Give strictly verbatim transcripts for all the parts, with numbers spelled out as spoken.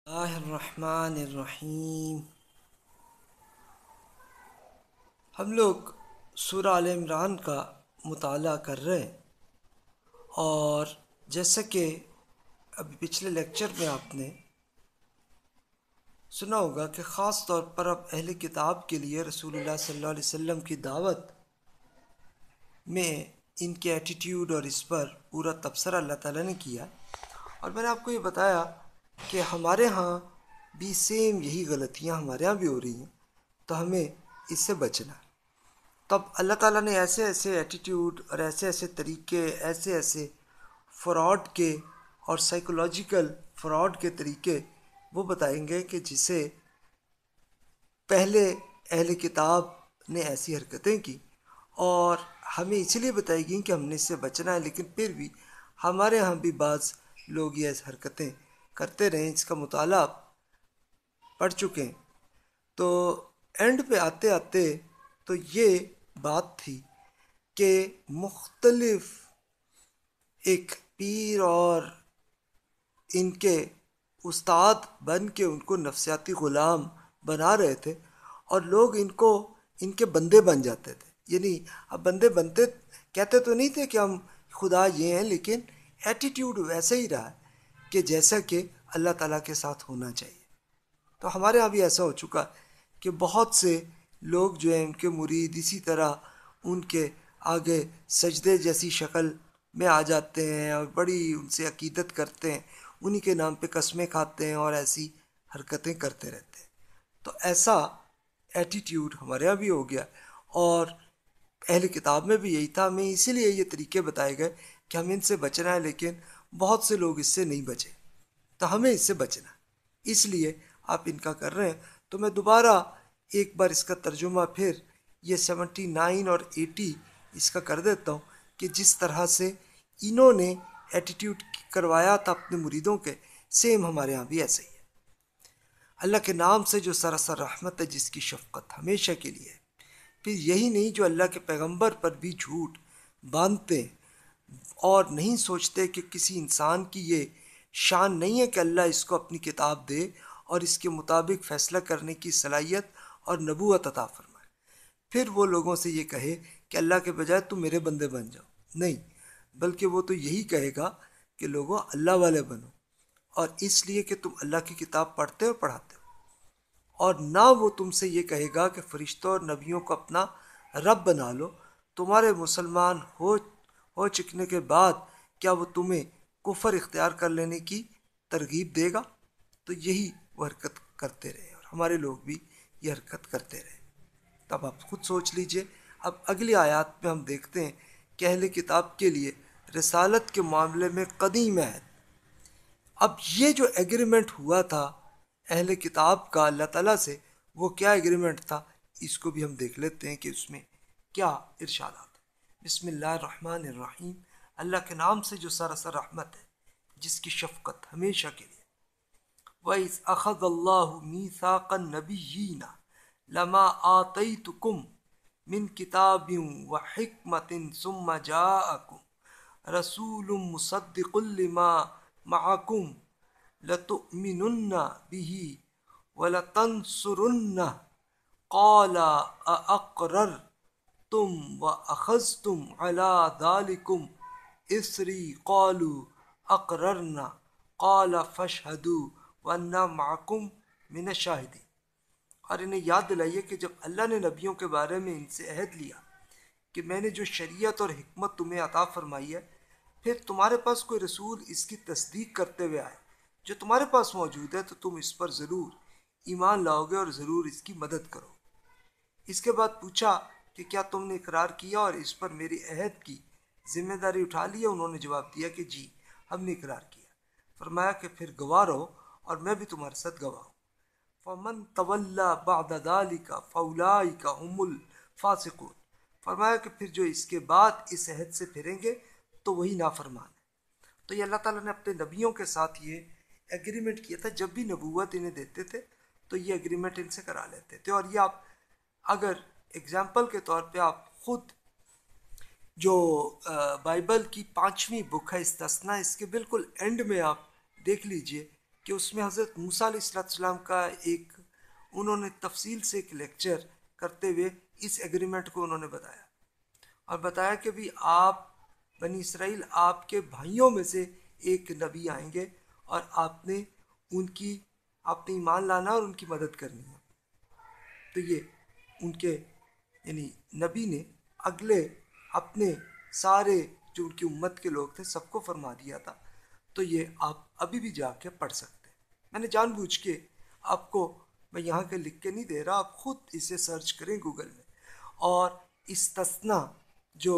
اللہ الرحمن الرحیم۔ ہم لوگ سورہ آل عمران کا مطالعہ کر رہے ہیں، اور جیسا کہ ابھی پچھلے لیکچر میں آپ نے سنا ہوگا کہ خاص طور پر اب اہل کتاب کے لیے رسول اللہ صلی اللہ علیہ وسلم کی دعوت میں ان کے ایٹیٹیوڈ اور اس پر پورا تبصرہ اللہ تعالیٰ نے کیا، اور میں نے آپ کو یہ بتایا کہ ہمارے ہاں بھی سیم یہی غلطیاں ہمارے ہاں بھی ہو رہی ہیں، تو ہمیں اس سے بچنا ہے۔ تب اللہ تعالیٰ نے ایسے ایسے ایٹیٹیوڈ اور ایسے ایسے طریقے، ایسے ایسے فراڈ کے اور سائیکولوجیکل فراڈ کے طریقے وہ بتائیں گے کہ جسے پہلے اہل کتاب نے ایسی حرکتیں کی، اور ہمیں اس لیے بتائی گئی کہ ہم نے اس سے بچنا ہے، لیکن پھر بھی ہمارے ہاں بھی بعض لوگ یہ ایسی حرکتیں کرتے رہے، اس کا مطالعہ پڑھ چکے ہیں۔ تو اینڈ پہ آتے آتے تو یہ بات تھی کہ مختلف ایک پیر اور ان کے استاد بن کے ان کو نفسیاتی غلام بنا رہے تھے، اور لوگ ان کو ان کے بندے بن جاتے تھے۔ یعنی اب بندے بنتے کہتے تو نہیں تھے کہ ہم خدا یہ ہیں، لیکن ایٹیٹیوڈ ویسا ہی رہا کہ جیسا کہ اللہ تعالیٰ کے ساتھ ہونا چاہیے۔ تو ہمارے ہاں بھی ایسا ہو چکا کہ بہت سے لوگ جو ہیں ان کے مرید اسی طرح ان کے آگے سجدے جیسی شکل میں آ جاتے ہیں، اور بڑی ان سے عقیدت کرتے ہیں، انہی کے نام پہ قسمیں کھاتے ہیں اور ایسی حرکتیں کرتے رہتے ہیں۔ تو ایسا ایٹیٹیوڈ ہمارے یہاں بھی ہو گیا، اور اہل کتاب میں بھی یہی تھا۔ ہمیں اسی لیے یہ طریقے بتائے گئے کہ ہمیں ان سے بچنا ہے، لیکن بہت سے لوگ اس سے نہیں بچے، تو ہمیں اس سے بچنا ہے، اس لیے آپ ان کا کر رہے ہیں۔ تو میں دوبارہ ایک بار اس کا ترجمہ پھر یہ سیونٹی نائن اور ایٹی اس کا کر دیتا ہوں، کہ جس طرح سے انہوں نے ایٹیٹیوڈ کروایا تھا اپنے مریدوں کے، سیم ہمارے ہاں بھی ایسا ہی ہے۔ اللہ کے نام سے جو سراسر رحمت ہے، جس کی شفقت ہمیشہ کے لیے ہے۔ پھر یہی نہیں جو اللہ کے پیغمبر پر بھی جھوٹ باندھتے ہیں اور نہیں سوچتے کہ کسی انسان کی یہ شان نہیں ہے کہ اللہ اس کو اپنی کتاب دے اور اس کے مطابق فیصلہ کرنے کی صلاحیت اور نبوت عطا فرمائے، پھر وہ لوگوں سے یہ کہے کہ اللہ کے بجائے تم میرے بندے بن جاؤ۔ نہیں، بلکہ وہ تو یہی کہے گا کہ لوگوں اللہ والے بنو، اور اس لیے کہ تم اللہ کی کتاب پڑھتے ہو پڑھاتے ہو، اور نہ وہ تم سے یہ کہے گا کہ فرشتوں اور نبیوں کو اپنا رب بنا لو۔ تمہارے مسلمان ہو ہو چکنے کے بعد کیا وہ تمہیں کفر اختیار کر لینے کی ترغیب دے گا؟ تو یہی وہ حرکت کرتے رہے، اور ہمارے لوگ بھی یہ حرکت کرتے رہے۔ تب آپ خود سوچ لیجئے۔ اب اگلی آیات میں ہم دیکھتے ہیں کہ اہل کتاب کے لیے رسالت کے معاملے میں قدیم عہد، اب یہ جو ایگریمنٹ ہوا تھا اہل کتاب کا اللہ تعالیٰ سے، وہ کیا ایگریمنٹ تھا، اس کو بھی ہم دیکھ لیتے ہیں کہ اس میں کیا ارشادات ہیں۔ بسم اللہ الرحمن الرحیم، اللہ کے نام سے جو سراسر رحمت ہے، جس کی شفقت ہمیشہ کے لیے۔ وَإِذْ أَخَذَ اللَّهُ مِيثَاقَ النَّبِيِّينَ لَمَا آتَيْتُكُم مِّن كِتَابٍ وَحِكْمَةٍ ثُمَّ جَاءَكُم رَسُولٌ مُصَدِّقٌ لِّمَا مَعَكُمْ لَتُؤْمِنُنَّ بِهِ وَلَتَنصُرُنَّهُ قَالَ أَأَقْرَرْتُمْ وَأَخَذْتُمْ عَلَىٰ ذَلِكُمْ إِصْرِي قَالُوا أَقْرَرْنَا قَالَ فَاشْهَدُوا وَأَنَّا مَعَكُمْ مِنَ الشَّاهِدِينَ۔ اور انہیں یاد دلائیے کہ جب اللہ نے نبیوں کے بارے میں ان سے عہد لیا کہ میں نے جو شریعت اور حکمت تمہیں عطا فرمائی ہے، پھر تمہارے پاس کوئی رسول اس کی تصدیق کرتے ہوئے آئے جو تمہارے پاس موجود ہے، تو تم اس پر ضرور ایمان لاؤ گے اور ضرور اس کی مدد کرو۔ اس کے بعد پوچھا کہ کیا تم نے اقرار کیا اور اس پر میری عہد کی ذمہ داری اٹھا لی ہے؟ انہوں نے جواب دیا کہ جی، ہم نے اقرار کیا۔ فرمایا کہ پھر گواہ رہو اور میں بھی تمہارے ساتھ گواہ ہوں۔ فَمَن تَوَلَّى بَعْدَ ذَلِكَ فَأُولَٰئِكَ هُمُ الْفَاسِقُونَ۔ فرمایا کہ پھر جو اس کے بعد اس عہد سے پھریں گے تو وہی نافرمان ہے۔ تو یہ اللہ تعالیٰ نے اپنے نبیوں کے ساتھ یہ ایگریمنٹ کیا تھا، جب بھی نبوت انہیں دیتے تھے تو یہ ایگریمنٹ ان سے کرا لیتے تھے۔ اور یہ آپ اگر اگزامپل کے طور پہ آپ خود جو بائبل کی پانچویں بک ہے استثنا، اس کے بالکل اینڈ میں آپ دیکھ لیجئے کہ اس میں حضرت موسیٰ علیہ السلام کا ایک انہوں نے تفصیل سے ایک لیکچر کرتے ہوئے اس ایگریمنٹ کو انہوں نے بتایا اور بتایا کہ بھی آپ بنی اسرائیل آپ کے بھائیوں میں سے ایک نبی آئیں گے اور آپ نے ان کی آپ نے ایمان لانا اور ان کی مدد کرنی ہے. تو یہ ان کے یعنی نبی نے اگلے اپنے سارے جو ان کی امت کے لوگ تھے سب کو فرما دیا تھا. تو یہ آپ ابھی بھی جا کے پڑھ سکتے ہیں. میں نے جان بوجھ کے آپ کو میں یہاں کے لکھ کے نہیں دے رہا, آپ خود اسے سرچ کریں گوگل میں. اور استثنا جو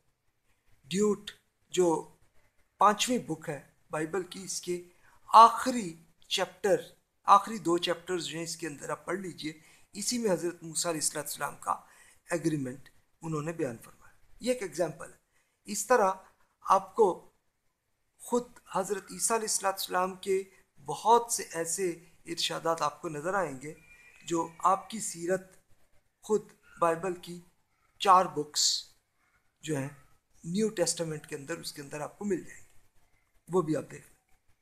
ڈیوٹ جو پانچویں بک ہے بائبل کی, اس کے آخری چیپٹر آخری دو چیپٹرز جو ہیں اس کے اندر آپ پڑھ لیجئے. اسی میں حضرت موسیٰ علیہ السلام کا ایگریمنٹ انہوں نے بیان فرمایا. یہ ایک ایگزامپل ہے. اس طرح آپ کو خود حضرت عیسیٰ علیہ السلام کے بہت سے ایسے ارشادات آپ کو نظر آئیں گے جو آپ کی سیرت خود بائبل کی چار بکس جو ہیں نیو ٹیسٹمنٹ کے اندر اس کے اندر آپ کو مل جائیں گی, وہ بھی آپ دیکھ لیں.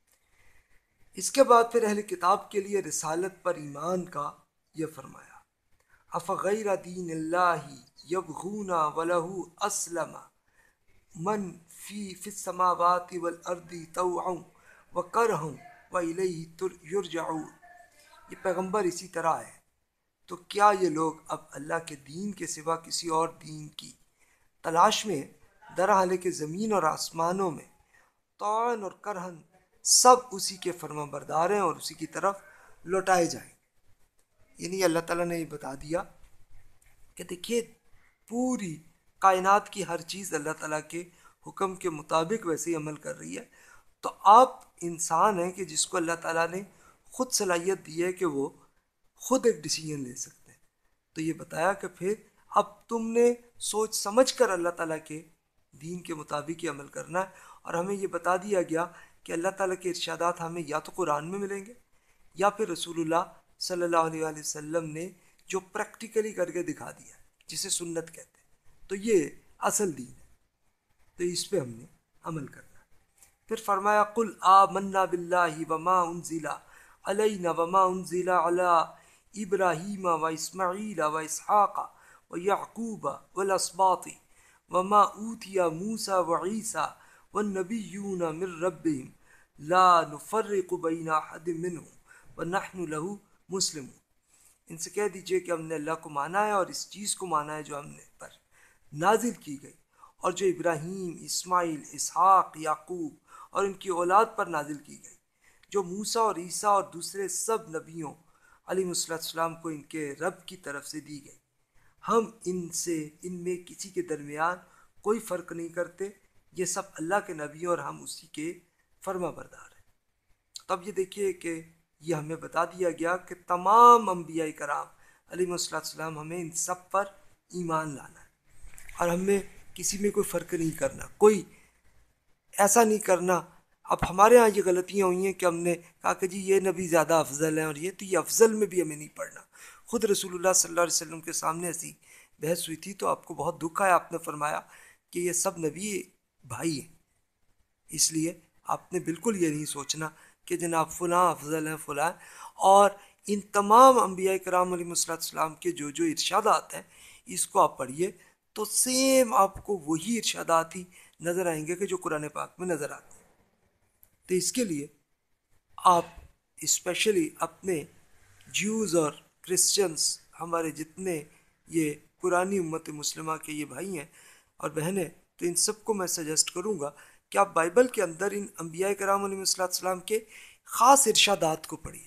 اس کے بعد پھر اہل کتاب کے لیے رسالت پر ایمان کا یہ فرمایا, افغیر دین اللہ یبغون ولہ اسلم من فی فی السماوات والارض طوعا وکرہا والیہ یرجعون. یہ پیغمبر اسی طرح ہے, تو کیا یہ لوگ اب اللہ کے دین کے سوا کسی اور دین کی تلاش میں, درحال کہ زمین اور آسمانوں میں طوعاً اور کرہن سب اسی کے فرما بردار ہیں اور اسی کی طرف لوٹائے جائیں. یعنی اللہ تعالیٰ نے یہ بتا دیا کہ دیکھیے پوری کائنات کی ہر چیز اللہ تعالیٰ کے حکم کے مطابق ویسے ہی عمل کر رہی ہے. تو آپ انسان ہیں کہ جس کو اللہ تعالیٰ نے خود صلاحیت دی ہے کہ وہ خود ایک ڈیسیجن لے سکتے ہیں. تو یہ بتایا کہ پھر اب تم نے سوچ سمجھ کر اللہ تعالیٰ کے دین کے مطابق ہی عمل کرنا ہے. اور ہمیں یہ بتا دیا گیا کہ اللہ تعالیٰ کے ارشادات ہمیں یا تو قرآن میں ملیں گے یا پھر رسول اللہ صلی اللہ علیہ وآلہ وسلم نے جو پریکٹیکلی کر کے دکھا دیا جسے سنت کہتے ہیں. تو یہ اصل دین ہے, تو اس پہ ہم نے عمل کرنا. پھر فرمایا قل آمنا باللہ وما انزل علینا وما انزل علی ابراہیم و اسماعیل و اسحاق و یعقوب والاسباط وما اوتی موسیٰ و عیسیٰ والنبیون من ربهم لا نفرق بین احد منهم ونحن له مسلمون. ان سے کہہ دیجئے کہ ہم نے اللہ کو مانا ہے اور اس چیز کو مانا ہے جو ہم نے پر نازل کی گئی اور جو ابراہیم, اسماعیل, اسحاق, یعقوب اور ان کی اولاد پر نازل کی گئی, جو موسیٰ اور عیسیٰ اور دوسرے سب نبیوں علیہ السلام کو ان کے رب کی طرف سے دی گئی. ہم ان سے ان میں کسی کے درمیان کوئی فرق نہیں کرتے, یہ سب اللہ کے نبی اور ہم اسی کے فرما بردار ہیں. تب یہ دیکھیے کہ یہ ہمیں بتا دیا گیا کہ تمام انبیاء کرام علیہ السلام ہمیں ان سب پر ایمان لانا ہے اور ہمیں کسی میں کوئی فرق نہیں کرنا, کوئی ایسا نہیں کرنا. اب ہمارے ہاں یہ غلطیاں ہوئی ہیں کہ ہم نے کہا کہ جی یہ نبی زیادہ افضل ہیں اور یہ تو یہ افضل میں بھی ہمیں نہیں پڑھنا. خود رسول اللہ صلی اللہ علیہ وسلم کے سامنے ایسی بحث ہوئی تھی تو آپ کو بہت دکھ آیا. آپ نے فرمایا کہ یہ سب نبی بھائی ہیں, اس لیے آپ نے بالکل یہ نہیں سوچنا کہ جناب فلاں افضل ہیں فلاں. اور ان تمام انبیاء کرام علیہ السلام کے جو جو ارشادات ہیں اس کو آپ پڑھیے تو سیم آپ کو وہی ارشادات ہی نظر آئیں گے کہ جو قرآن پاک میں نظر آتے ہیں. تو اس کے لیے آپ اسپیشلی اپنے جیوز اور کرسچنس ہمارے جتنے یہ پرانی امت مسلمہ کے یہ بھائی ہیں اور بہنیں, تو ان سب کو میں سجیسٹ کروں گا کہ آپ بائبل کے اندر ان انبیاء کرام علیہ السلام کے خاص ارشادات کو پڑھیے.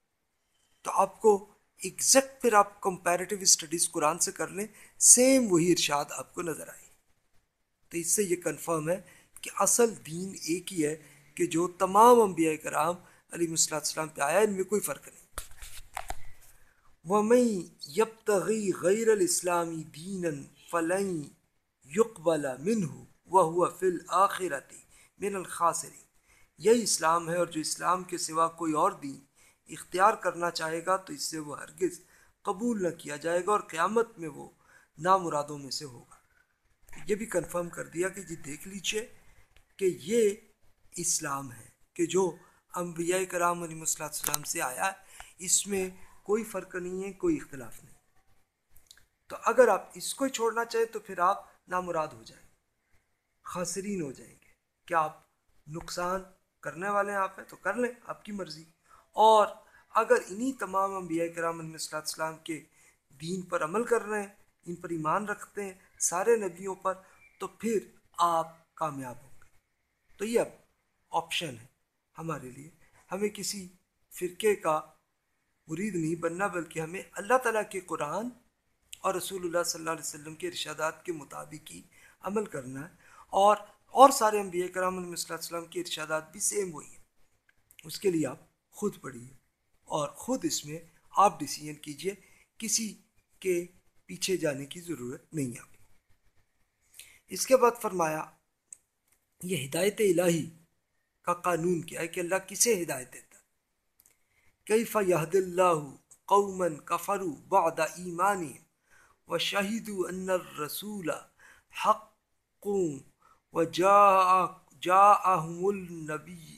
تو آپ کو ایگزیکٹ پھر آپ کمپیریٹیو اسٹڈیز قرآن سے کر لیں, سیم وہی ارشاد آپ کو نظر آئے. تو اس سے یہ کنفرم ہے کہ اصل دین ایک ہی ہے کہ جو تمام انبیاء کرام علیہ السلام پہ آیا, ان میں کوئی فرق نہیں. وَمَن يَبْتَغِي غَيْرَ الْإِسْلَامِ دِينًا فَلَن يُقْبَلَ مِنْهُ وَهُوَ فِي الْآخِرَةِ مِنَ الْخَاسِرِينَ. یہی اسلام ہے, اور جو اسلام کے سوا کوئی اور دین اختیار کرنا چاہے گا تو اس سے وہ ہرگز قبول نہ کیا جائے گا اور قیامت میں وہ نامرادوں میں سے ہوگا. یہ بھی کنفرم کر دیا کہ جی دیکھ لیجئے کہ یہ اسلام ہے کہ جو انبیاء کرام علیہ السلام سے آیا ہے، اس میں کوئی فرق نہیں ہے، کوئی اختلاف نہیں۔ تو اگر آپ اس کو چھوڑنا چاہیں تو پھر آپ نامراد ہو جائیں گے، خاسرین ہو جائیں گے۔ کیا آپ نقصان کرنے والے ہیں آپ ہیں تو کر لیں، آپ کی مرضی۔ اور اگر انہی تمام انبیاء کرام علیہ السلام کے دین پر عمل کر رہے ہیں، ان پر ایمان رکھتے ہیں، سارے نبیوں پر، تو پھر آپ کامیاب ہوں گے۔ تو یہ اب آپشن ہے ہمارے لیے، ہمیں کسی فرقے کا مرید نہیں بننا، بلکہ ہمیں اللہ تعالیٰ کے قرآن اور رسول اللہ صلی اللہ علیہ وسلم کے ارشادات کے مطابق ہی عمل کرنا ہے۔ اور اور سارے انبیاء کرام علیہ السلام کے ارشادات بھی سیم وہی ہیں، اس کے لیے آپ خود پڑھیے اور خود اس میں آپ ڈیسیژن کیجئے، کسی کے پیچھے جانے کی ضرورت نہیں ہے۔ اس کے بعد فرمایا یہ ہدایت الہی کا قانون کیا ہے کہ اللہ کسے ہدایت دیتا ہے۔ کیف یہد اللہ قوما کفروا بعد ایمانہم وشہدوا ان الرسول حق وجاءہم النبی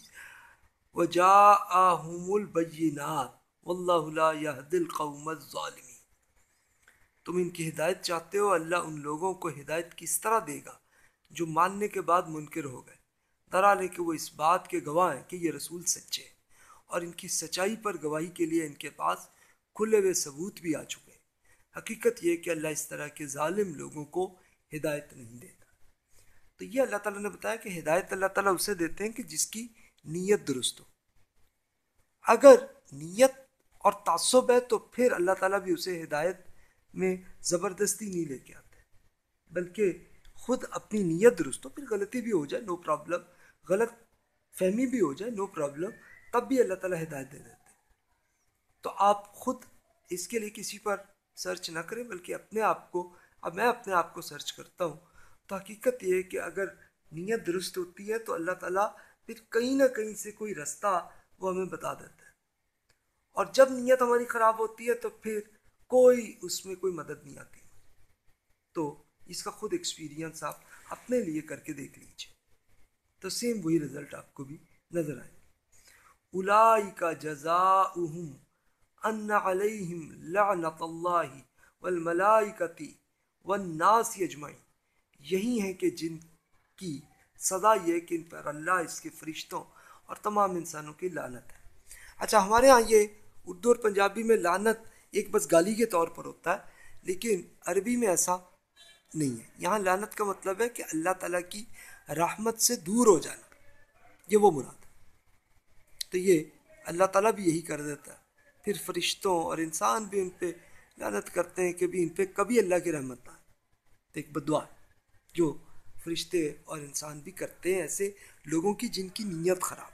وجاءہم البینات واللہ لا یہد القوم الظالمین۔ تم ان کی ہدایت چاہتے ہو، اللہ ان لوگوں کو ہدایت کس طرح دے گا جو ماننے کے بعد منکر ہو گئے، درحالہ کہ وہ اس بات کے گواہ ہیں کہ یہ رسول سچے ہیں، اور ان کی سچائی پر گواہی کے لیے ان کے پاس کھلے ہوئے ثبوت بھی آ چکے ہیں۔ حقیقت یہ کہ اللہ اس طرح کے ظالم لوگوں کو ہدایت نہیں دیتا۔ تو یہ اللہ تعالیٰ نے بتایا کہ ہدایت اللہ تعالیٰ اسے دیتے ہیں کہ جس کی نیت درست ہو۔ اگر نیت اور تعصب ہے تو پھر اللہ تعالیٰ بھی اسے ہدایت میں زبردستی نہیں لے کے آتے، بلکہ خود اپنی نیت درست ہو، پھر غلطی بھی ہو جائے نو پرابلم، غلط فہمی بھی ہو جائے نو پرابلم، تب بھی اللہ تعالیٰ ہدایت دے دیتے ہیں۔ تو آپ خود اس کے لیے کسی پر سرچ نہ کریں، بلکہ اپنے آپ کو، اب میں اپنے آپ کو سرچ کرتا ہوں تو حقیقت یہ ہے کہ اگر نیت درست ہوتی ہے تو اللہ تعالیٰ پھر کہیں نہ کہیں سے کوئی رستہ وہ ہمیں بتا دیتا ہے، اور جب نیت ہماری خراب ہوتی ہے تو پھر کوئی اس میں کوئی مدد نہیں آتی۔ تو اس کا خود ایکسپیرینس آپ اپنے لیے کر کے دیکھ لیجیے، تو سیم وہی رزلٹ آپ کو بھی نظر آئے۔ اولئک جزاؤہم ان علیہم لعنت اللہ والملائکۃ والناس اجمعین، یہی ہیں کہ جن کی سزا یہ کہ ان پر اللہ، اس کے فرشتوں اور تمام انسانوں کی لعنت ہے۔ اچھا، ہمارے ہاں یہ اردو اور پنجابی میں لعنت ایک بس گالی کے طور پر ہوتا ہے، لیکن عربی میں ایسا نہیں ہے۔ یہاں لعنت کا مطلب ہے کہ اللہ تعالیٰ کی رحمت سے دور ہو جانا، یہ وہ مراد ہے۔ تو یہ اللہ تعالیٰ بھی یہی کر دیتا ہے، پھر فرشتوں اور انسان بھی ان پہ لعنت کرتے ہیں کہ بھی ان پہ کبھی اللہ کی رحمت نہ آئے۔ تو ایک بدعا ہے جو فرشتے اور انسان بھی کرتے ہیں ایسے لوگوں کی جن کی نیت خراب۔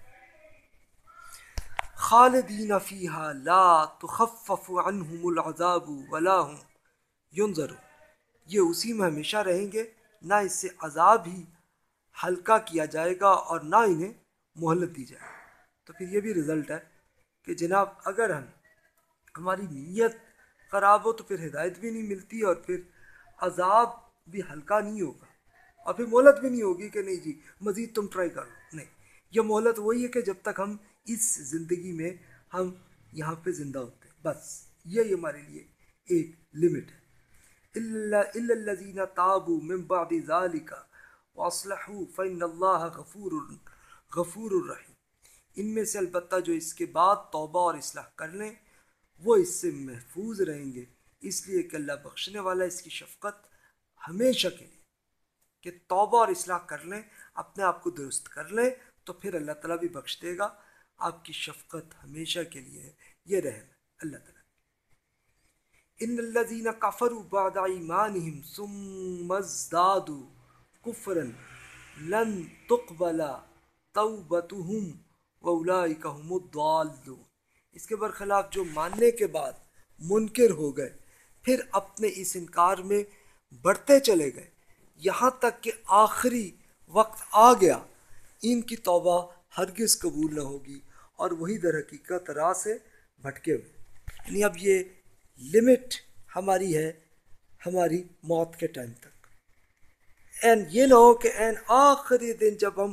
خالدین فیہا لا تخفف عنہم العذاب ولا هم ینظرون، یہ اسی میں ہمیشہ رہیں گے، نہ اس سے عذاب ہی ہلکا کیا جائے گا اور نہ انہیں مہلت دی جائے گی۔ تو پھر یہ بھی رزلٹ ہے کہ جناب اگر ہم ہماری نیت خراب ہو تو پھر ہدایت بھی نہیں ملتی، اور پھر عذاب بھی ہلکا نہیں ہوگا، اور پھر مہلت بھی نہیں ہوگی کہ نہیں جی مزید تم ٹرائی کرو۔ نہیں، یہ مہلت وہی ہے کہ جب تک ہم اس زندگی میں ہم یہاں پہ زندہ ہوتے ہیں، بس یہ ہمارے لیے ایک لمٹ ہے۔ الا الذین تابوا من بعد ذلک واصلحوا فإن اللہ غفور غفور الرحیم، ان میں سے البتہ جو اس کے بعد توبہ اور اصلاح کر لیں وہ اس سے محفوظ رہیں گے، اس لیے کہ اللہ بخشنے والا، اس کی شفقت ہمیشہ کے لیے، کہ توبہ اور اصلاح کر لیں، اپنے آپ کو درست کر لیں، تو پھر اللہ تعالیٰ بھی بخش دے گا۔ آپ کی شفقت ہمیشہ کے لیے ہے، یہ رحم ہے اللہ تعالیٰ۔ ان الذین کفروا بعد ایمانہم ثم ازدادوا کفرا لن تقبل توبتہم واولئک هم الضالون، اس کے برخلاف جو ماننے کے بعد منکر ہو گئے، پھر اپنے اس انکار میں بڑھتے چلے گئے یہاں تک کہ آخری وقت آ گیا، ان کی توبہ ہرگز قبول نہ ہوگی، اور وہی در حقیقت راہ سے بھٹکے ہوئے۔ یعنی اب یہ لمٹ ہماری ہے ہماری موت کے ٹائم تک، این یہ نہ ہو کہ این آخری دن جب ہم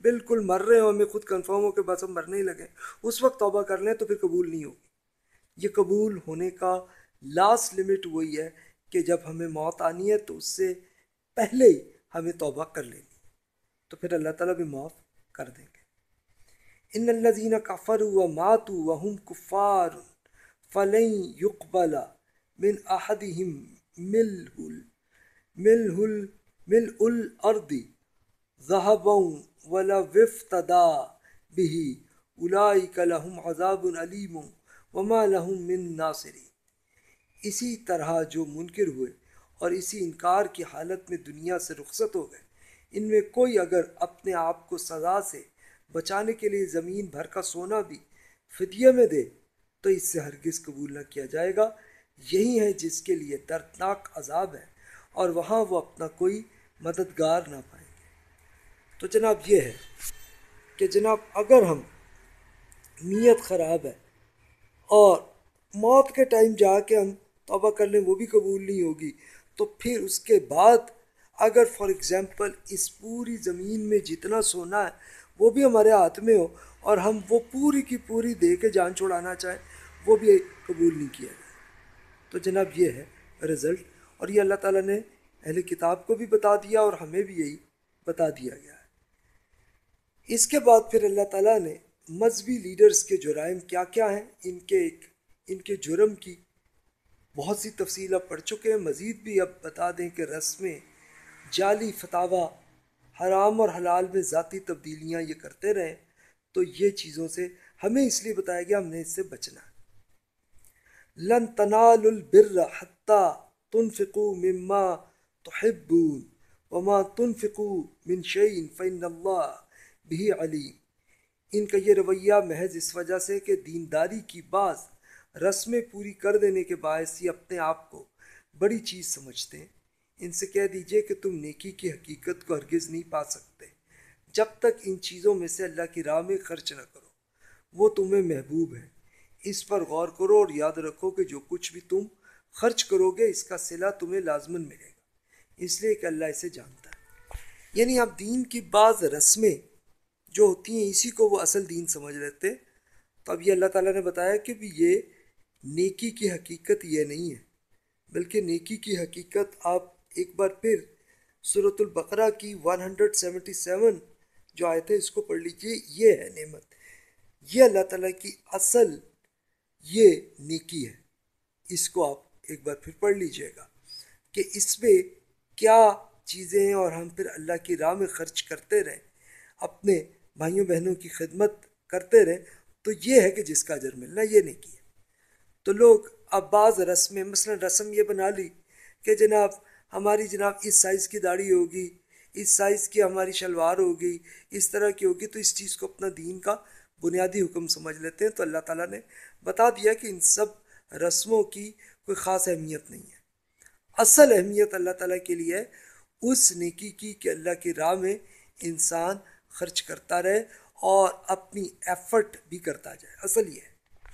بالکل مر رہے ہوں، ہمیں خود کنفرم ہو کہ بس ہم مرنے ہی لگے، اس وقت توبہ کر لیں تو پھر قبول نہیں ہوگی۔ یہ قبول ہونے کا لاسٹ لمٹ وہی ہے کہ جب ہمیں موت آنی ہے تو اس سے پہلے ہی ہمیں توبہ کر لینی، تو پھر اللہ تعالیٰ بھی معاف کر دیں گے۔ ان الذین کفروا وماتوا وهم کفار فلن یقبل من احدهم ملء ملء ملء الارض ذهبا ولو افتدى به اولئک لهم عذاب علیم وما لهم من ناصرین۔ اسی طرح جو منکر ہوئے اور اسی انکار کی حالت میں دنیا سے رخصت ہو گئے، ان میں کوئی اگر اپنے آپ کو سزا سے بچانے کے لیے زمین بھر کا سونا بھی فدیہ میں دے تو اس سے ہرگز قبول نہ کیا جائے گا۔ یہی ہے جس کے لیے دردناک عذاب ہے اور وہاں وہ اپنا کوئی مددگار نہ پائیں گے۔ تو جناب یہ ہے کہ جناب اگر ہم نیت خراب ہے اور موت کے ٹائم جا کے ہم توبہ کر لیں وہ بھی قبول نہیں ہوگی، تو پھر اس کے بعد اگر فار ایگزامپل اس پوری زمین میں جتنا سونا ہے وہ بھی ہمارے ہاتھ میں ہو اور ہم وہ پوری کی پوری دے کے جان چھڑانا چاہیں، وہ بھی قبول نہیں کیا جائے۔ تو جناب یہ ہے رزلٹ، اور یہ اللہ تعالیٰ نے اہل کتاب کو بھی بتا دیا اور ہمیں بھی یہی بتا دیا گیا ہے۔ اس کے بعد پھر اللہ تعالیٰ نے مذہبی لیڈرز کے جرائم کیا کیا ہیں، ان کے ایک ان کے جرم کی بہت سی تفصیل اب پڑھ چکے ہیں، مزید بھی اب بتا دیں کہ رسمیں، جعلی فتاویٰ، حرام اور حلال میں ذاتی تبدیلیاں یہ کرتے رہیں، تو یہ چیزوں سے ہمیں اس لیے بتایا گیا ہم نے اس سے بچنا ہے۔ لن تنالوا البر حتى تنفقوا مما تحبون وما تنفقوا من شيء فإن الله به عليم۔ ان کا یہ رویہ محض اس وجہ سے کہ دینداری کی بعض رسمیں پوری کر دینے کے باعث ہی اپنے آپ کو بڑی چیز سمجھتے ہیں، ان سے کہہ دیجئے کہ تم نیکی کی حقیقت کو ہرگز نہیں پا سکتے جب تک ان چیزوں میں سے اللہ کی راہ میں خرچ نہ کرو، وہ تمہیں محبوب ہے۔ اس پر غور کرو اور یاد رکھو کہ جو کچھ بھی تم خرچ کرو گے اس کا صلہ تمہیں لازماً ملے گا، اس لیے کہ اللہ اسے جانتا ہے۔ یعنی آپ دین کی بعض رسمیں جو ہوتی ہیں اسی کو وہ اصل دین سمجھ لیتے ہیں۔ تو اب یہ اللہ تعالیٰ نے بتایا کہ بھی یہ نیکی کی حقیقت یہ نہیں ہے، بلکہ نیکی کی حقیقت آپ ایک بار پھر سورۃ البقرہ کی ایک سو ستہتر جو آیت ہے اس کو پڑھ لیجئے۔ یہ ہے نعمت، یہ اللہ تعالیٰ کی اصل یہ نیکی ہے، اس کو آپ ایک بار پھر پڑھ لیجئے گا کہ اس میں کیا چیزیں ہیں، اور ہم پھر اللہ کی راہ میں خرچ کرتے رہیں، اپنے بھائیوں بہنوں کی خدمت کرتے رہیں، تو یہ ہے کہ جس کا اجر ملنا یہ نیکی ہے۔ تو لوگ اب بعض رسمیں، مثلا رسم یہ بنا لی کہ جناب ہماری جناب اس سائز کی داڑھی ہوگی، اس سائز کی ہماری شلوار ہوگی، اس طرح کی ہوگی، تو اس چیز کو اپنا دین کا بنیادی حکم سمجھ لیتے ہیں۔ تو اللہ تعالیٰ نے بتا دیا کہ ان سب رسموں کی کوئی خاص اہمیت نہیں ہے، اصل اہمیت اللہ تعالیٰ کے لیے ہے اس نیکی کی کہ اللہ کی راہ میں انسان خرچ کرتا رہے اور اپنی ایفرٹ بھی کرتا جائے، اصل یہ ہے۔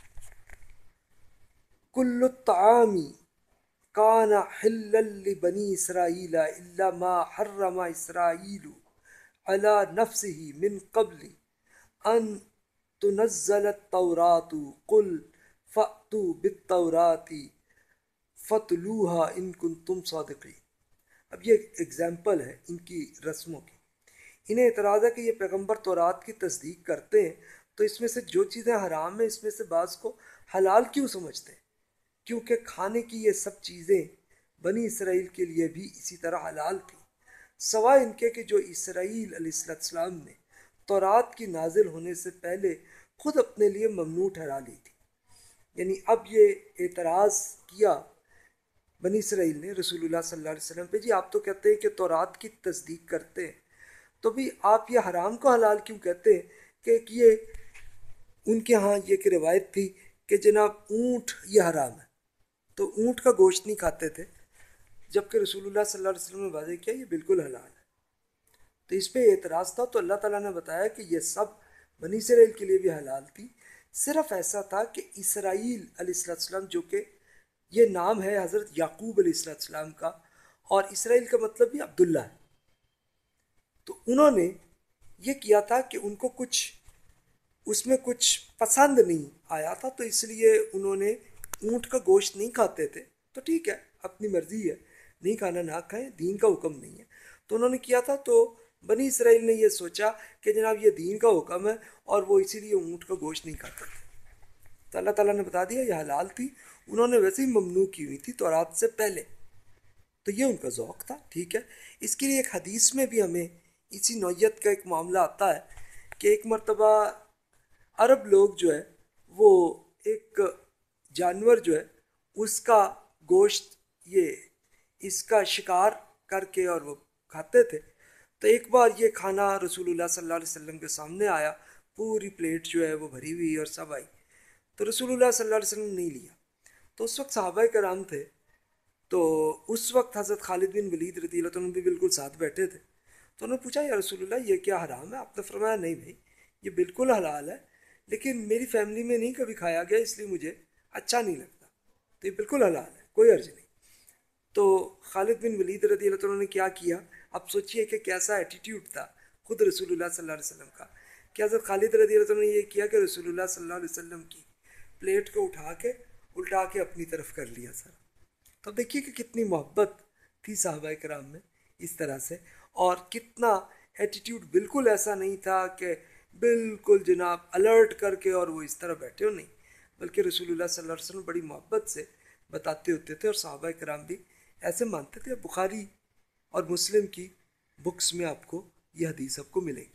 کل الطعام کان حلا لبنی اسرائیل الا ما حرم اسرائیل علی نفسه من قبل ان تنزل التوراۃ قل فأتوا بالتوراۃ فاتلوها ان کنتم صادقین۔ اب یہ ایگزامپل ہے ان کی رسموں کی۔ انہیں اعتراض ہے کہ یہ پیغمبر تورات کی تصدیق کرتے ہیں تو اس میں سے جو چیزیں حرام ہیں اس میں سے بعض کو حلال کیوں سمجھتے ہیں؟ کیونکہ کھانے کی یہ سب چیزیں بنی اسرائیل کے لیے بھی اسی طرح حلال تھیں، سوائے ان کے کہ جو اسرائیل علیہ السلام نے تورات کی نازل ہونے سے پہلے خود اپنے لیے ممنوع ٹھہرا لی تھی۔ یعنی اب یہ اعتراض کیا بنی اسرائیل نے رسول اللہ صلی اللہ علیہ وسلم پہ، جی آپ تو کہتے ہیں کہ تورات کی تصدیق کرتے ہیں، تو بھی آپ یہ حرام کو حلال کیوں کہتے ہیں؟ کہ یہ ان کے ہاں یہ کہ روایت تھی کہ جناب اونٹ یہ حرام ہے، تو اونٹ کا گوشت نہیں کھاتے تھے، جبکہ رسول اللہ صلی اللہ علیہ وسلم نے واضح کیا یہ بالکل حلال ہے۔ تو اس پہ اعتراض تھا، تو اللہ تعالیٰ نے بتایا کہ یہ سب بنی اسرائیل کے لیے بھی حلال تھی، صرف ایسا تھا کہ اسرائیل علیہ السلام، جو کہ یہ نام ہے حضرت یعقوب علیہ السلام کا، اور اسرائیل کا مطلب بھی عبداللہ ہے، تو انہوں نے یہ کیا تھا کہ ان کو کچھ اس میں کچھ پسند نہیں آیا تھا، تو اس لیے انہوں نے اونٹ کا گوشت نہیں کھاتے تھے. تو ٹھیک ہے، اپنی مرضی ہے، نہیں کھانا نہ کھائیں، دین کا حکم نہیں ہے. تو انہوں نے کیا تھا، تو بنی اسرائیل نے یہ سوچا کہ جناب یہ دین کا حکم ہے اور وہ اسی لیے اونٹ کا گوشت نہیں کھاتے تھے. تو اللہ تعالیٰ نے بتا دیا یہ حلال تھی، انہوں نے ویسے ہی ممنوع کی ہوئی تھی تورات سے پہلے. تو یہ ان کا ذوق تھا. ٹھیک ہے، اس کے لیے ایک حدیث میں بھی ہمیں اسی نوعیت کا ایک معاملہ آتا ہے کہ ایک مرتبہ عرب لوگ جو ہے وہ ایک جانور جو ہے اس کا گوشت یہ اس کا شکار کر کے اور وہ کھاتے تھے. تو ایک بار یہ کھانا رسول اللہ صلی اللہ علیہ وسلم کے سامنے آیا، پوری پلیٹ جو ہے وہ بھری ہوئی اور سب آئی. تو رسول اللہ صلی اللہ علیہ وسلم نے نہیں لیا. تو اس وقت صحابہ کرام تھے، تو اس وقت حضرت خالد بن ولید رضی اللہ عنہ بھی بالکل ساتھ بیٹھے تھے. تو انہوں نے پوچھا یا رسول اللہ یہ کیا حرام ہے؟ آپ نے فرمایا نہیں بھائی، یہ بالکل حلال ہے، لیکن میری فیملی میں نہیں کبھی کھایا گیا اس لیے مجھے اچھا نہیں لگتا، تو یہ بالکل حلال ہے، کوئی عرض نہیں. تو خالد بن ولید رضی اللہ عنہ نے کیا کیا؟ اب سوچئے کہ کیسا ایٹیٹیوڈ تھا خود رسول اللہ صلی اللہ علیہ وسلم کا. کہ حضرت خالد رضی اللہ عنہ نے یہ کیا کہ رسول اللہ صلی اللہ علیہ وسلم کی پلیٹ کو اٹھا کے الٹا کے اپنی طرف کر لیا سر. تو دیکھیے کہ کتنی محبت تھی صحابہ کرام میں اس طرح سے، اور کتنا ایٹیٹیوڈ بالکل ایسا نہیں تھا کہ بالکل جناب الرٹ کر کے اور وہ اس طرح بیٹھے ہو، نہیں، بلکہ رسول اللہ صلی اللہ علیہ وسلم بڑی محبت سے بتاتے ہوتے تھے، اور صحابہ کرام بھی ایسے مانتے تھے. بخاری اور مسلم کی بکس میں آپ کو یہ حدیث آپ کو ملے گی.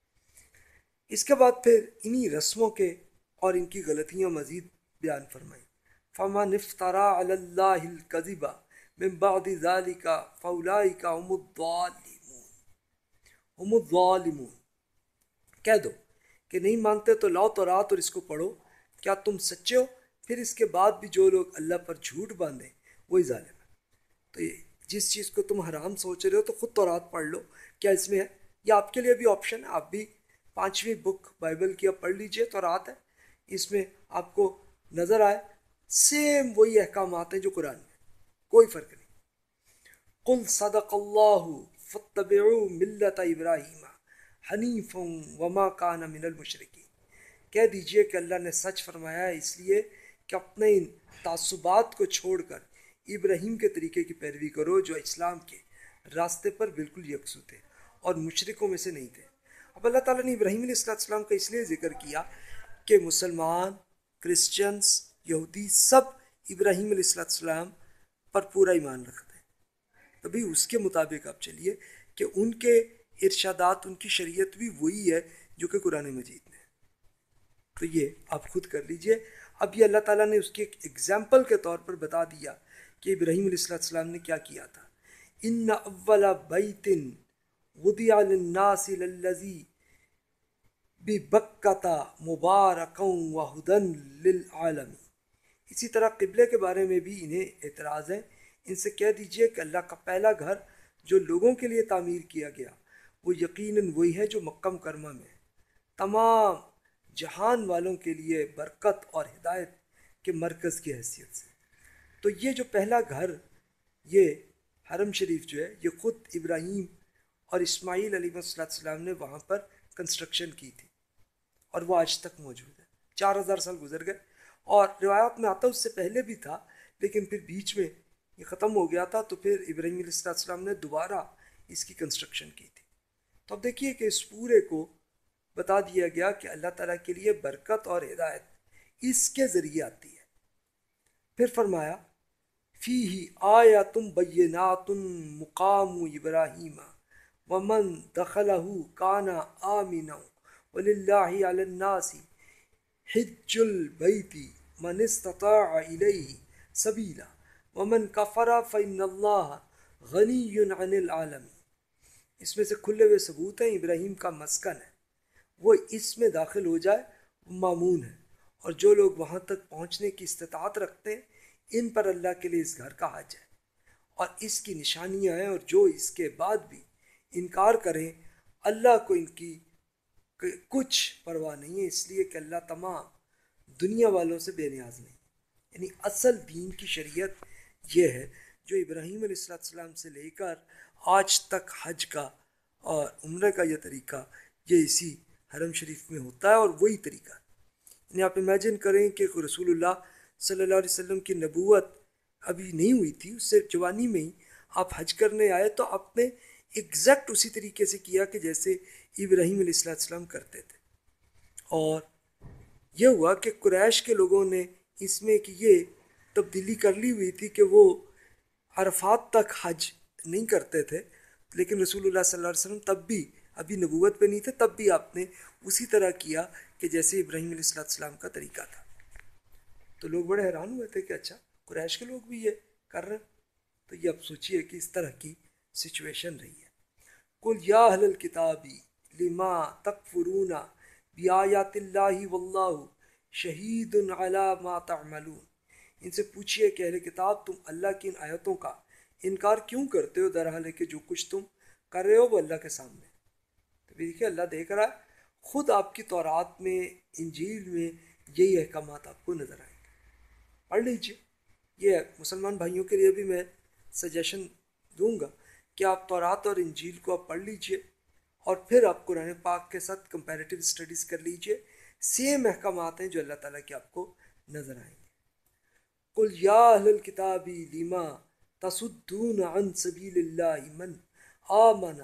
اس کے بعد پھر انہی رسموں کے اور ان کی غلطیاں مزید بیان فرمائیں. فَمَنِ افْتَرَىٰ عَلَى اللَّهِ الْكَذِبَ مِن بَعْدِ ذَلِكَ فَأُولَٰئِكَ هُمُ الظَّالِمُونَ ہم الظالمون. کہہ دو کہ نہیں مانتے تو لاؤ تورات اور اس کو پڑھو، کیا تم سچے ہو؟ پھر اس کے بعد بھی جو لوگ اللہ پر جھوٹ باندھیں وہی ظالم ہے. تو یہ جس چیز کو تم حرام سوچ رہے ہو تو خود تورات پڑھ لو، کیا اس میں ہے؟ یہ آپ کے لیے بھی آپشن ہے، آپ بھی پانچویں بک بائبل کی اب پڑھ لیجئے، تورات ہے، اس میں آپ کو نظر آئے سیم وہی احکامات ہیں جو قرآن میں، کوئی فرق نہیں. قل صدق اللہ فاتبعوا ملت ابراہیم حنیفا وما کان من المشرکین. کہہ دیجئے کہ اللہ نے سچ فرمایا ہے، اس لیے کہ اپنے ان تعصبات کو چھوڑ کر ابراہیم کے طریقے کی پیروی کرو جو اسلام کے راستے پر بالکل یکسو تھے اور مشرکوں میں سے نہیں تھے. اب اللہ تعالیٰ نے ابراہیم علیہ السلام کا اس لیے ذکر کیا کہ مسلمان، کرسچنز، یہودی سب ابراہیم علیہ السلام پر پورا ایمان رکھتے ہیں. تبھی اس کے مطابق آپ چلیے کہ ان کے ارشادات، ان کی شریعت بھی وہی ہے جو کہ قرآن مجید میں ہے. تو یہ آپ خود کر لیجئے. اب یہ اللہ تعالیٰ نے اس کی ایک ایگزامپل کے طور پر بتا دیا کہ ابراہیم علیہ السلام نے کیا کیا تھا. ان اول بیت وضع للناس للذی ببکۃ مبارکا وہدی للعالمین. اسی طرح قبلے کے بارے میں بھی انہیں اعتراض ہے. ان سے کہہ دیجئے کہ اللہ کا پہلا گھر جو لوگوں کے لیے تعمیر کیا گیا وہ یقیناً وہی ہے جو مکہ مکرمہ میں ہے، تمام جہان والوں کے لیے برکت اور ہدایت کے مرکز کی حیثیت سے. تو یہ جو پہلا گھر، یہ حرم شریف جو ہے، یہ خود ابراہیم اور اسماعیل علیہ السلام نے وہاں پر کنسٹرکشن کی تھی، اور وہ آج تک موجود ہے. چار ہزار سال گزر گئے، اور روایات میں آتا اس سے پہلے بھی تھا، لیکن پھر بیچ میں یہ ختم ہو گیا تھا، تو پھر ابراہیم علیہ السلام نے دوبارہ اس کی کنسٹرکشن کی تھی. تو اب دیکھیے کہ اس پورے کو بتا دیا گیا کہ اللہ تعالیٰ کے لیے برکت اور ہدایت اس کے ذریعے آتی ہے. پھر فرمایا فیہ آیات بینات مقام ابراہیم ومن دخلہ کان آمنا وللہ علی الناس حج البیت من استطاع الیہ سبیلا ومن کفر فإن اللہ غنی عن العالمین. اس میں سے کھلے ہوئے ثبوت ہیں ابراہیم کا مسکن ہے، وہ اس میں داخل ہو جائے وہ مامون ہے، اور جو لوگ وہاں تک پہنچنے کی استطاعت رکھتے ہیں ان پر اللہ کے لیے اس گھر کا حج ہے اور اس کی نشانیاں ہیں، اور جو اس کے بعد بھی انکار کریں اللہ کو ان کی کچھ پرواہ نہیں ہے، اس لیے کہ اللہ تمام دنیا والوں سے بے نیاز نہیں. یعنی اصل دین کی شریعت یہ ہے جو ابراہیم علیہ السلام سے لے کر آج تک حج کا اور عمرے کا یہ طریقہ یہ اسی حرم شریف میں ہوتا ہے اور وہی طریقہ ہے. یعنی آپ امیجن کریں کہ رسول اللہ صلی اللہ علیہ وسلم کی نبوت ابھی نہیں ہوئی تھی، اس سے جوانی میں ہی آپ حج کرنے آئے تو آپ نے ایگزیکٹ اسی طریقے سے کیا کہ جیسے ابراہیم علیہ السلام السلام کرتے تھے. اور یہ ہوا کہ قریش کے لوگوں نے اس میں کہ یہ تبدیلی کر لی ہوئی تھی کہ وہ عرفات تک حج نہیں کرتے تھے، لیکن رسول اللہ صلی اللہ علیہ وسلم تب بھی ابھی نبوت پہ نہیں تھے، تب بھی آپ نے اسی طرح کیا کہ جیسے ابراہیم علیہ السلام کا طریقہ تھا. تو لوگ بڑے حیران ہوئے تھے کہ اچھا قریش کے لوگ بھی یہ کر رہے ہیں. تو یہ اب سوچئے کہ اس طرح کی سچویشن رہی ہے. قُلْ یا اہل الکتاب لما تکفرون بآیات اللہ واللہ شہید علی ما تعملون. ان سے پوچھئے کہ اہل کتاب تم اللہ کی ان آیتوں کا انکار کیوں کرتے ہو، در حال ہے کہ جو کچھ تم کر رہے ہو وہ اللہ کے سامنے. تو دیکھیے اللہ دیکھ رہا ہے، خود آپ کی تورات میں انجیل میں یہی احکامات آپ کو نظر آئیں گے. پڑھ لیجئے. یہ مسلمان بھائیوں کے لیے بھی میں سجیشن دوں گا کہ آپ تورات اور انجیل کو آپ پڑھ لیجئے اور پھر آپ قرآن پاک کے ساتھ کمپیریٹیو اسٹڈیز کر لیجئے. سیم احکامات ہیں جو اللہ تعالیٰ کے آپ کو نظر آئیں گے. قُلْ یا اہل الکتاب لما تصدون عن سبیل اللہ من آمن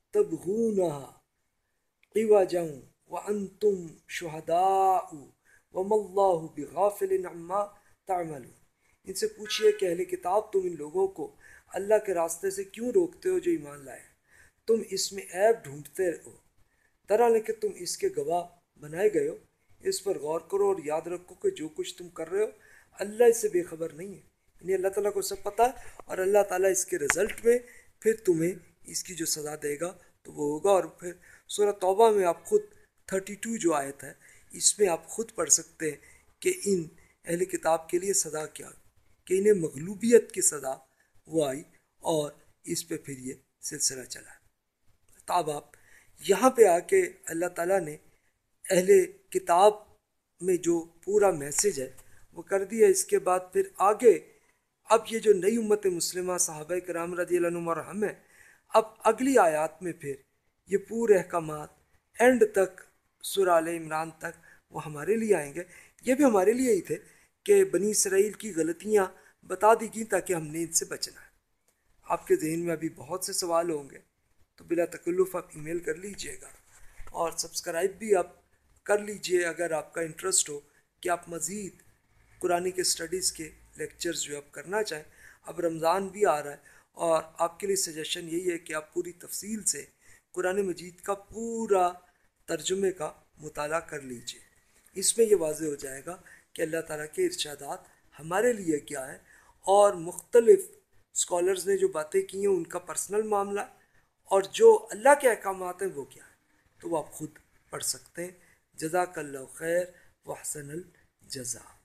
تبغونها عوجا وانتم شہداء وما اللہ بغافل عما تعملون. ان سے پوچھئے کہ اہل کتاب تم ان لوگوں کو اللہ کے راستے سے کیوں روکتے ہو جو ایمان لائے، تم اس میں عیب ڈھونڈتے ہو، درحال کہ تم اس کے گواہ بنائے گئے ہو. اس پر غور کرو اور یاد رکھو کہ جو کچھ تم کر رہے ہو اللہ اس سے بے خبر نہیں ہے. یعنی اللہ تعالیٰ کو سب پتہ ہے اور اللہ تعالیٰ اس کے رزلٹ میں پھر تمہیں اس کی جو سزا دے گا تو وہ ہوگا. اور پھر سورہ توبہ میں آپ خود تھرٹی ٹو جو آیت ہے اس میں آپ خود پڑھ سکتے ہیں کہ ان اہل کتاب کے لیے سزا کیا، کہ انہیں مغلوبیت کی سزا وہ آئی اور اس پہ پھر یہ سلسلہ چلا. تو اب آپ یہاں پہ آ کے اللہ تعالیٰ نے اہل کتاب میں جو پورا میسج ہے وہ کر دیا. اس کے بعد پھر آگے اب یہ جو نئی امت مسلمہ صحابہ کرام رضی اللہ عنہم اور ہم ہیں، اب اگلی آیات میں پھر یہ پورے احکامات اینڈ تک سورہ آل عمران تک وہ ہمارے لیے آئیں گے. یہ بھی ہمارے لیے ہی تھے کہ بنی اسرائیل کی غلطیاں بتا دی گئیں تاکہ ہم نے ان سے بچنا ہے. آپ کے ذہن میں ابھی بہت سے سوال ہوں گے تو بلا تکلف آپ ای میل کر لیجئے گا اور سبسکرائب بھی آپ کر لیجئے اگر آپ کا انٹرسٹ ہو کہ آپ مزید قرآن کے اسٹڈیز کے لیکچرز جو آپ کرنا چاہیں. اب رمضان بھی آ رہا ہے اور آپ کے لیے سجیشن یہی ہے کہ آپ پوری تفصیل سے قرآن مجید کا پورا ترجمے کا مطالعہ کر لیجئے. اس میں یہ واضح ہو جائے گا کہ اللہ تعالیٰ کے ارشادات ہمارے لیے کیا ہے اور مختلف اسکالرز نے جو باتیں کی ہیں ان کا پرسنل معاملہ اور جو اللہ کے احکامات ہیں وہ کیا ہیں، تو وہ آپ خود پڑھ سکتے ہیں. جزاک اللہ خیر و احسن الجزا.